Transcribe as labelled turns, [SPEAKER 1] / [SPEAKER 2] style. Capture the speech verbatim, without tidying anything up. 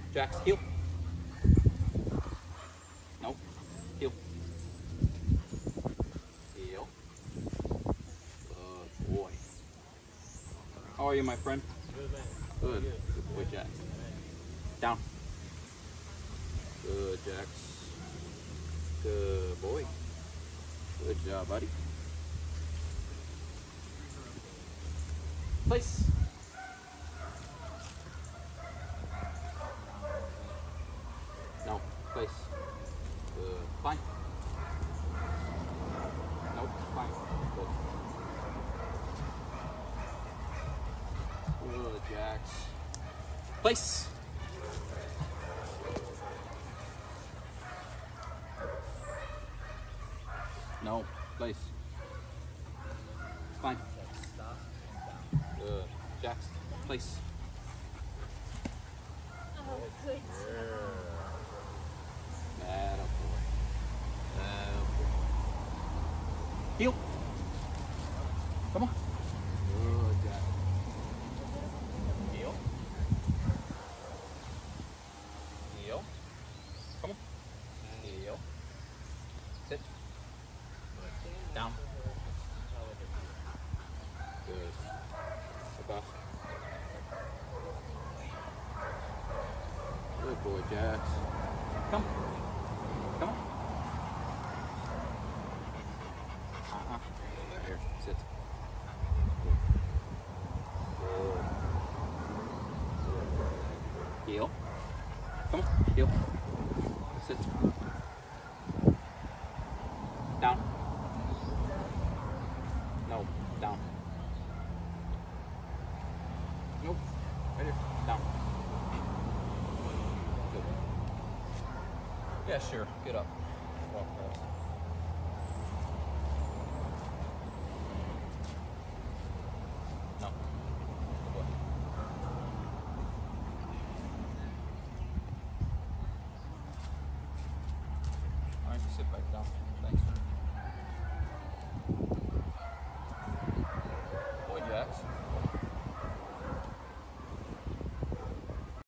[SPEAKER 1] Jax, heel. Nope. Heel. Heel. Good boy. How are you, my friend?
[SPEAKER 2] Good, man.
[SPEAKER 1] Good. Good boy, Jax. Down. Good, Jax. Good boy. Good job, buddy. Place. No, place. Good. Fine. Nope, fine. Good. Good, Jax. Place. No, place. Fine. Good. Jax, place.
[SPEAKER 3] Oh, good job.
[SPEAKER 1] That a boy. That a boy. Heel. Come on. Good, Jax. Heel. Heel. Come on. Heel. Sit. Down. Good. Sit off. Good boy, Jax. Come. Come on. Uh-uh. Here, sit. Good. Heel. Come on. Heel. Sit. Down. No, down. Nope. Right here. Down. Good. Yeah, sure. Get up.